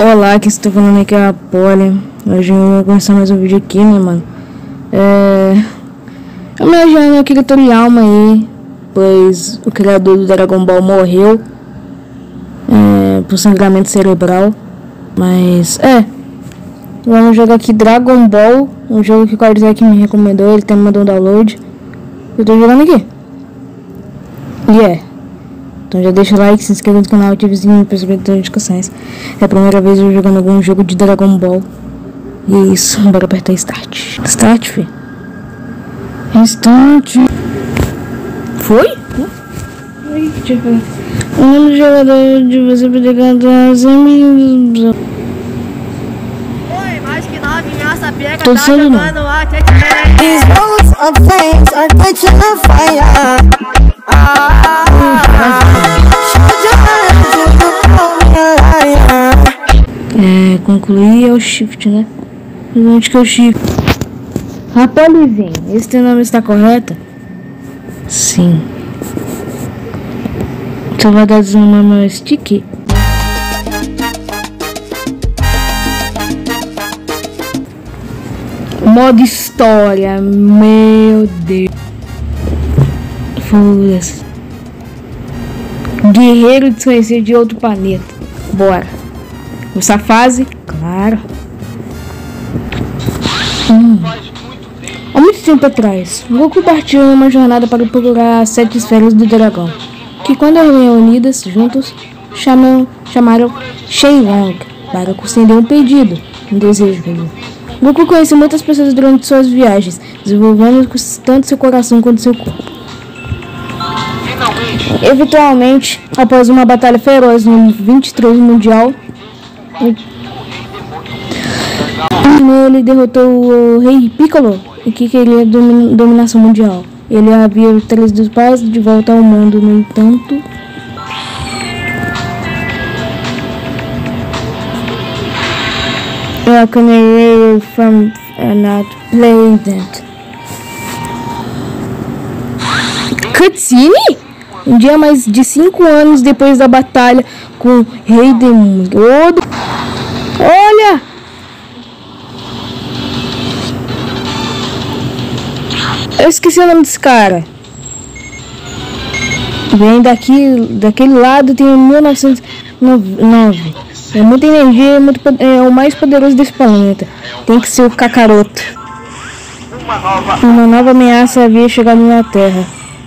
Olá, que estou falando aqui é a Polly. Hoje eu vou começar mais um vídeo aqui, né, mano? Eu me ajudando aqui tutorial aí, pois o criador do Dragon Ball morreu por sangramento cerebral. Mas vamos jogar aqui Dragon Ball, um jogo que o Cardzak me recomendou, ele também mandou um download. Eu tô jogando aqui. Então já deixa o like, se inscreva no canal, ative o sininho para receber as notificações. É a primeira vez eu jogando algum jogo de Dragon Ball. E é isso, bora apertar Start. Start, fi. Start. Foi? Aí, deixa eu ver. O nome do jogador de você poder cantar os amigos. Oi, mais que 9, minha sapega Tô tá sendo jogando a These walls of flames are catching on fire. Concluir é o shift, né? Onde que é o shift? Rapolizinho, esse teu nome está correto? Sim. Só vai dar zoom no meu stick? Modo história, meu Deus. Foda-se. Guerreiro desconhecido de outro planeta. Bora. Essa fase? Claro. Há muito tempo atrás, Goku partiu em uma jornada para procurar as 7 esferas do dragão, que quando reunidas juntos, chamaram Shenlong para conceder um pedido, um desejo dele. Goku conheceu muitas pessoas durante suas viagens, desenvolvendo tanto seu coração quanto seu corpo. Eventualmente, após uma batalha feroz no 23 Mundial, ele derrotou o Rei Piccolo, que queria dominação mundial. Ele havia trazido os pais de volta ao mundo, no entanto. Welcome from not pleasant. Cutscene? Um dia mais de 5 anos depois da batalha com o Rei Demônio. Olha! Eu esqueci o nome desse cara. Vem daquele lado, tem 1909. É muita energia, é o mais poderoso desse planeta. Tem que ser o Kakaroto. Uma nova ameaça havia chegado na Terra.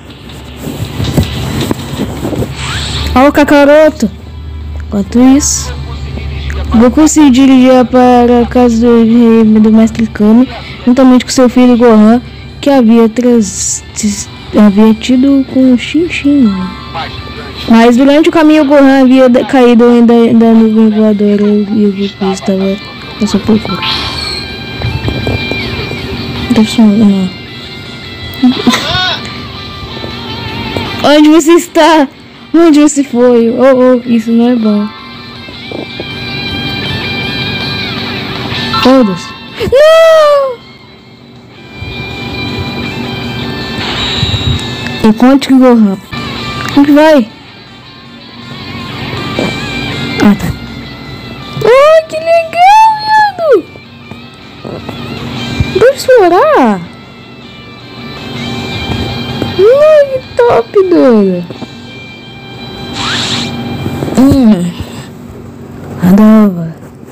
Olha o Kakaroto. Enquanto isso, Goku se dirigia para a casa do Mestre Kami, juntamente com seu filho Gohan, que havia tido com o Shin. Mas durante o caminho, Gohan havia caído da nuvem voadora e o Goku estava na sua procura. Onde você está? Onde você foi? Isso não é bom. Todos. Não! Encontre Gohan. Onde vai? Ah, tá. Oh, que legal, viado! Vou explorar. Que top, doido. Adova.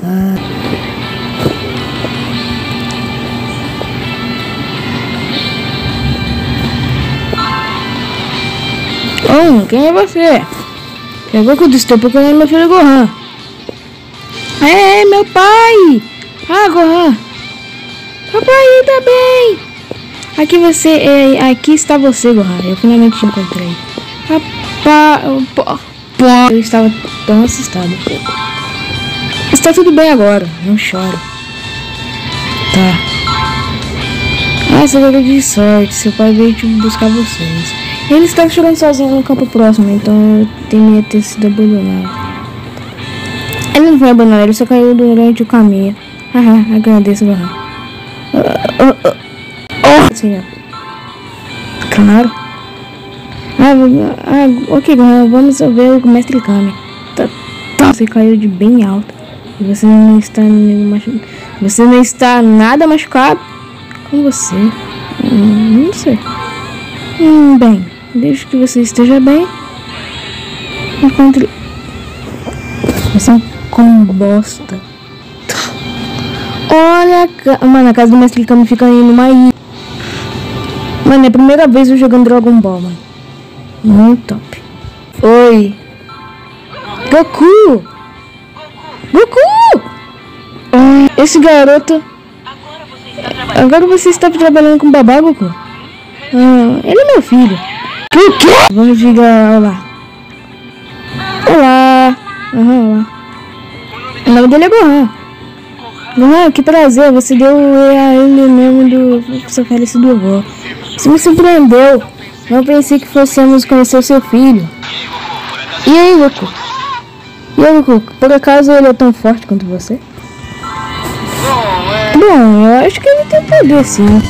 Quem é você? Eu vou estou procurando meu filho Gohan. É meu pai! Ah, Gohan! Papai, tá bem! Aqui está você, Gohan. Eu finalmente te encontrei. Eu estava tão assustado. Está tudo bem agora, não chore. Tá. Essa é de sorte, seu pai veio te buscar vocês. Ele estava chegando sozinho no campo próximo, então eu temia ter sido abandonado. Ele não foi abandonado, ele só caiu durante o caminho. Agradeço, Gohan. Senhor. Claro. Ok, vamos ver o Mestre Kami. Você caiu de bem alto. Você não está Você não está nada machucado com você. Não sei. Bem, desde que você esteja bem. Encontre. Você com bosta. Olha, mano, a casa do mestre Kami fica aí numa ilha. Mano, é a primeira vez eu jogando Dragon Ball, mano. Muito top. Oi. Goku! Goku! Esse garoto... Agora você está trabalhando com babá, Goku? Ele é meu filho. O quê? Vamos dizer olá. Olá. Olá. O nome dele é Gohan. Gohan, que prazer. Você deu a ele mesmo do seu falecido avô. Você me surpreendeu. Não pensei que fossemos conhecer o seu filho. E aí, Goku? E aí, Goku? Por acaso ele é tão forte quanto você? Bom, eu acho que ele tem poder, sim.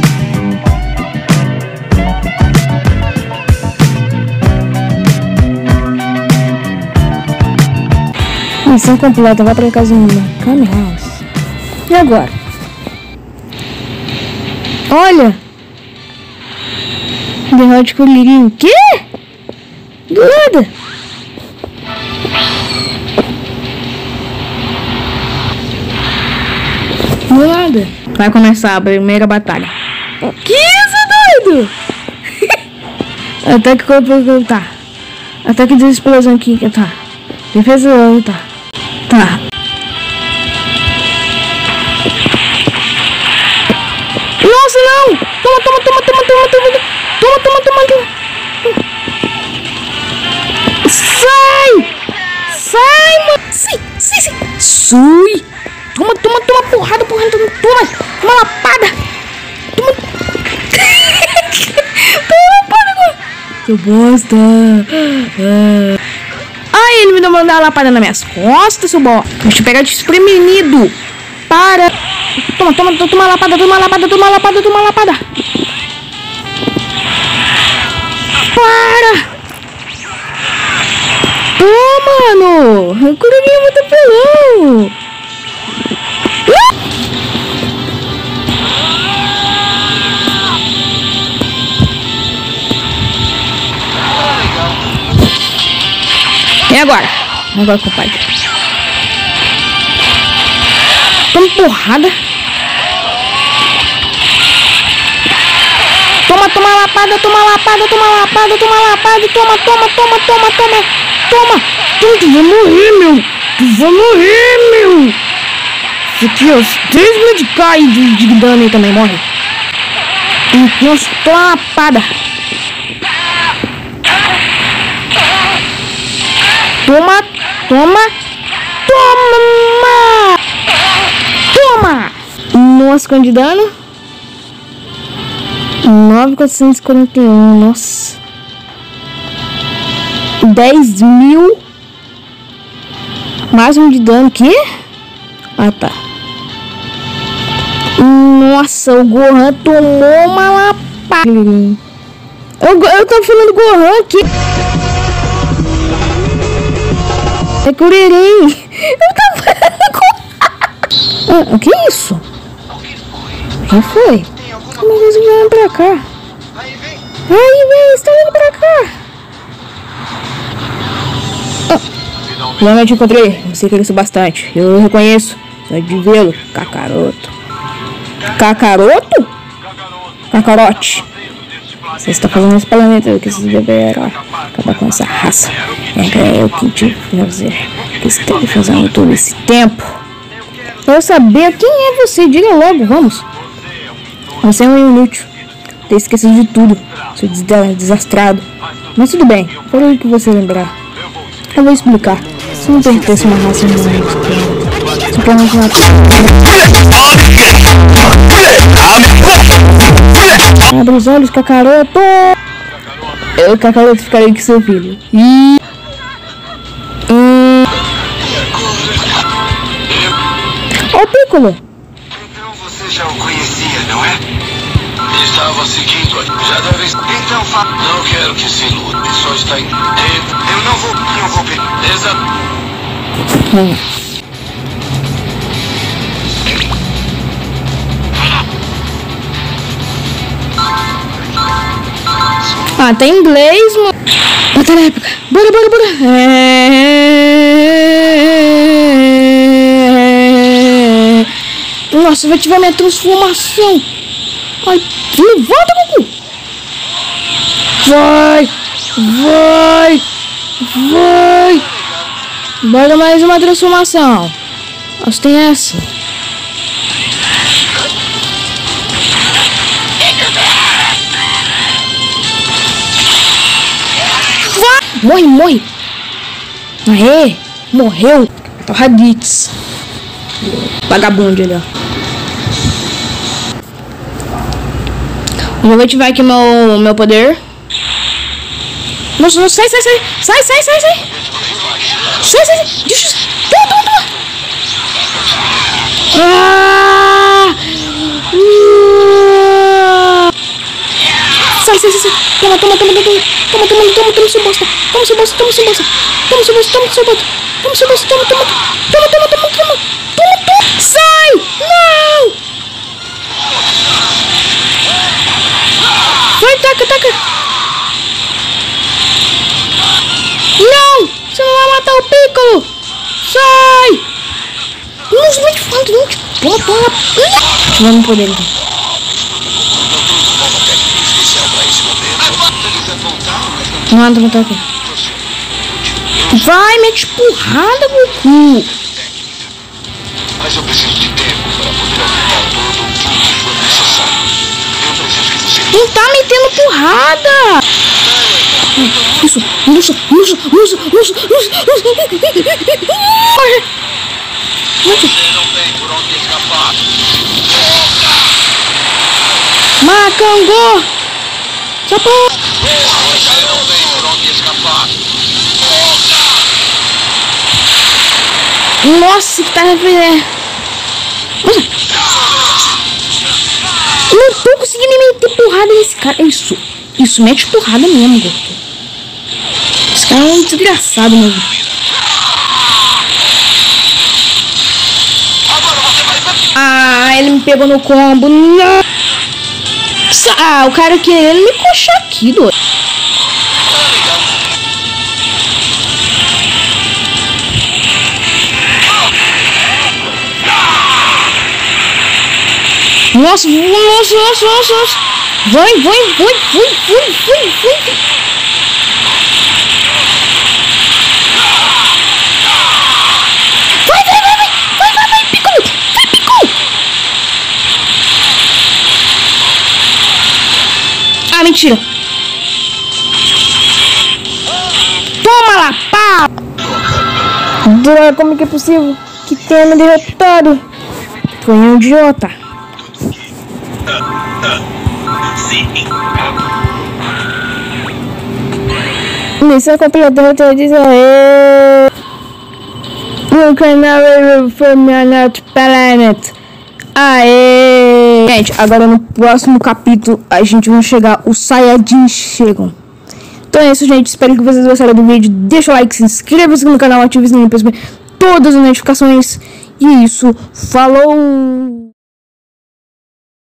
Missão completa, vai pra casa no Kami House. E agora? Olha! Derrote com o Lirinho. Quê? Do nada! Do nada. Vai começar a primeira batalha. Que isso, doido? Ataque corpo, tá. Ataque de explosão aqui, tá. Defesa, tá. Tá. Nossa, não! Toma. Sai, mano! Sai! Sui! Toma, porrada, toma lapada! Toma lapada, mano! Seu bosta! Ai, ele me mandou uma lapada nas minhas costas, seu bosta! Deixa eu pegar desprevenido! Para! Toma lapada! Para! Mano! O Kuririn é muito apelão! E agora? Agora, compadre. Toma porrada. Toma lapada. Tu vai morrer, meu. Isso aqui, ó. 3 mil de K de dano aí também, morre. Nossa, toma uma lapada. Toma! Nossa, quanto de dano? 9.441, nossa. 10 mil. Máximo de dano, que? Ah, tá. Nossa, o Gohan tomou uma lapada. Eu tô falando Gohan aqui. É Kuririn. Eu tô falando Gohan. Que isso? Quem foi? Como eles vieram pra cá? Aí, vem, estão vindo pra cá. Finalmente encontrei. Você cresceu bastante. Eu reconheço. Só de vê-lo. Kakaroto. Kakaroto? Kakarote. Você está fazendo esse planeta que vocês deverão acabar com essa raça. É eu que tive que fazer. Que você teve fazendo todo esse tempo. Eu saber quem é você. Diga logo, vamos. Você é um inútil. Ter esquecido de tudo. Seu desastrado. Mas tudo bem. Por o que você lembrar. Eu vou explicar. Você não pertence a uma raça humana. Você pode matar. Abre os olhos, Kakaroto. O Kakaroto ficaria com seu filho. Ó, Piccolo. Então você já o conhecia, não é? Estava seguindo. Já deve. Então fala. Não quero que se ilude. Só está em. Eu não vou. Exato. Ah, tá em inglês, mano. Batalha épica. Bora. Nossa, vai ativar minha transformação. Ai, levanta, Goku. Vai. Bora mais uma transformação. Nossa, tem essa. Morre. Aê, morreu. Tá o Raditz. Vagabundo ali, ó. Eu vou ativar aqui meu poder. Nossa, sai. Sai. Deixa. Toma. Sai. Toma seu bosta. Toma seu bosta. Sai! Não! Vai, taca. Não! Você não vai matar o Piccolo! Sai! Nossa, vai de fundo, não te... Toma. Vamos poder então. Não, não tá aqui. Vai, mete porrada, Goku. Mas eu preciso de tempo para poder aumentar todo o que for necessário. Eu preciso que você... Não tá metendo porrada. Isso. Você não tem por onde escapar. Macango. Sapo. Você não tem por onde escapar. Nossa, que tá refrigerando. Não tô conseguindo meter porrada nesse cara. Isso mete porrada mesmo, Goku. Esse cara é um desgraçado mesmo. Ah, ele me pegou no combo. Não. Ah, o cara querendo me coxar aqui, doido. Nossa. Vai. Vai, Piccolo. Vai, Piccolo. Ah, mentira. Toma lá, pá. Droga, como que é possível que tenha me derrotado? Foi um idiota. Missão completa, diz aê. You can never from your planet. Aê! Gente, agora no próximo capítulo a gente vai chegar, os Saiyajins chegam. Então é isso, gente. Espero que vocês gostaram do vídeo. Deixa o like, se inscreva-se no canal, ative o sininho para receber todas as notificações. E é isso. Falou!